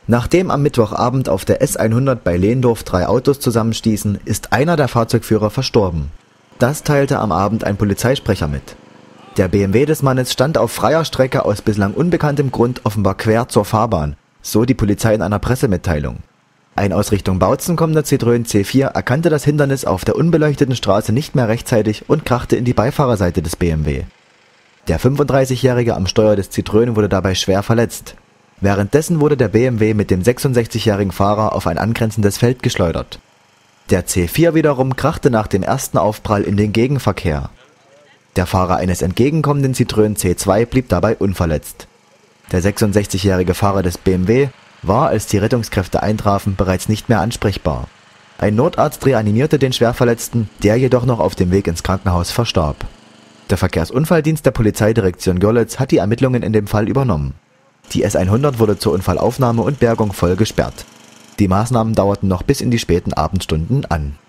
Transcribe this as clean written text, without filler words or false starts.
Nachdem am Mittwochabend auf der S100 bei Lehndorf 3 Autos zusammenstießen, ist einer der Fahrzeugführer verstorben. Das teilte am Abend ein Polizeisprecher mit. Der BMW des Mannes stand auf freier Strecke aus bislang unbekanntem Grund offenbar quer zur Fahrbahn, so die Polizei in einer Pressemitteilung. Ein aus Richtung Bautzen kommender Citroën C4 erkannte das Hindernis auf der unbeleuchteten Straße nicht mehr rechtzeitig und krachte in die Beifahrerseite des BMW. Der 35-Jährige am Steuer des Citroën wurde dabei schwer verletzt. Währenddessen wurde der BMW mit dem 66-jährigen Fahrer auf ein angrenzendes Feld geschleudert. Der C4 wiederum krachte nach dem ersten Aufprall in den Gegenverkehr. Der Fahrer eines entgegenkommenden Citroën C2 blieb dabei unverletzt. Der 66-jährige Fahrer des BMW war, als die Rettungskräfte eintrafen, bereits nicht mehr ansprechbar. Ein Notarzt reanimierte den Schwerverletzten, der jedoch noch auf dem Weg ins Krankenhaus verstarb. Der Verkehrsunfalldienst der Polizeidirektion Görlitz hat die Ermittlungen in dem Fall übernommen. Die S100 wurde zur Unfallaufnahme und Bergung voll gesperrt. Die Maßnahmen dauerten noch bis in die späten Abendstunden an.